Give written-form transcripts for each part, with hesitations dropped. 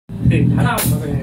하나 그래.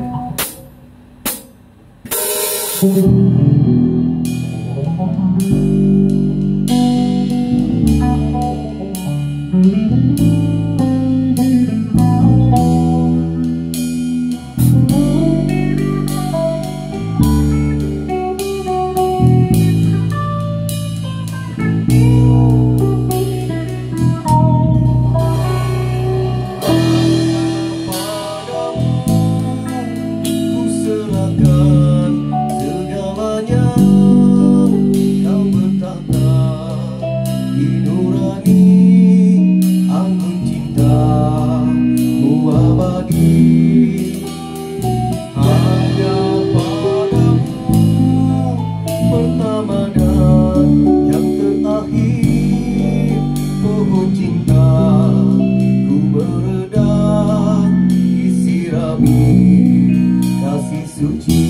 Kasih suci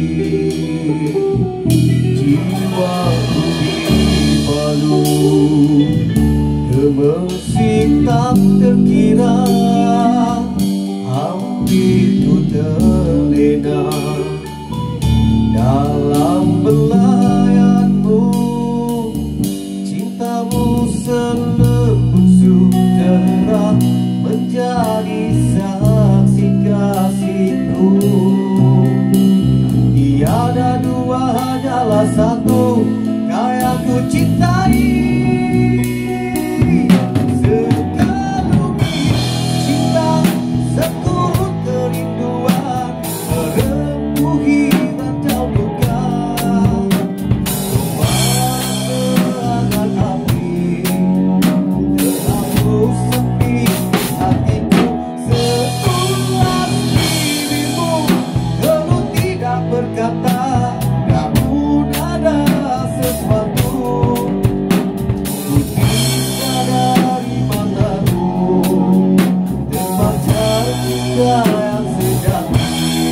jiwaku dipalu, gemersik tak terkira, hampir ku terlena dalam belayanmu. Cintamu selembut sutera menjadi saksi kasihku. Tiada dua, hanyalah satu kau yang ku cintai. Sekelumit cinta, sekurut kerinduan, merembuhi rantau luka. Semangat api terlalu sepi hatiku. Seulas dirimu dulu tidak berkata, namun ada sesuatu ku bisa dari matamu, terpancar cinta yang sejati.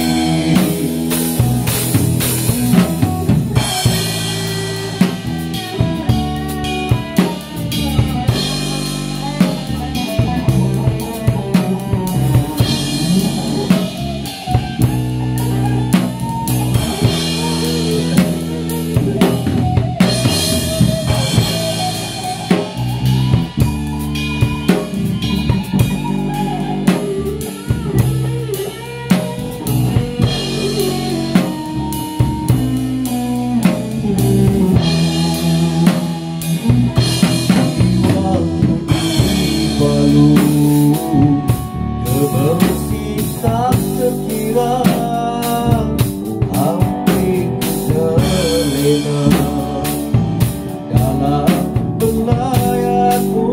Gemersik tak terkira, hampir terlena dalam belayanmu.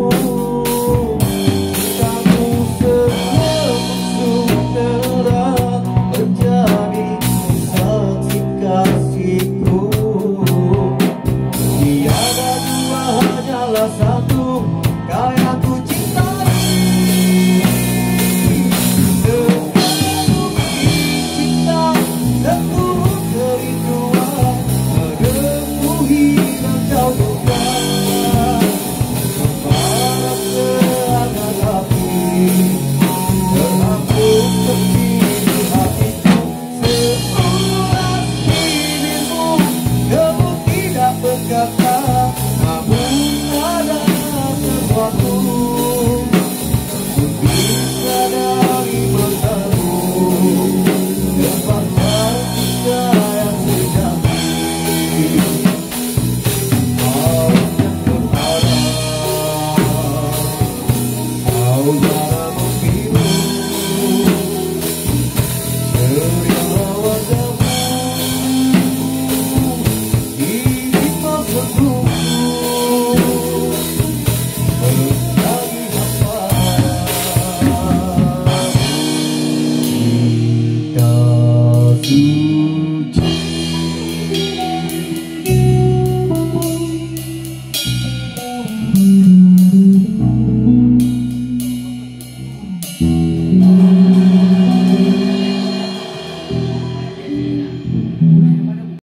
Cintamu selembut sutera menjadi saksi kasihku. Tiada dua, hanyalah satu kau yang ku cintai. Oh,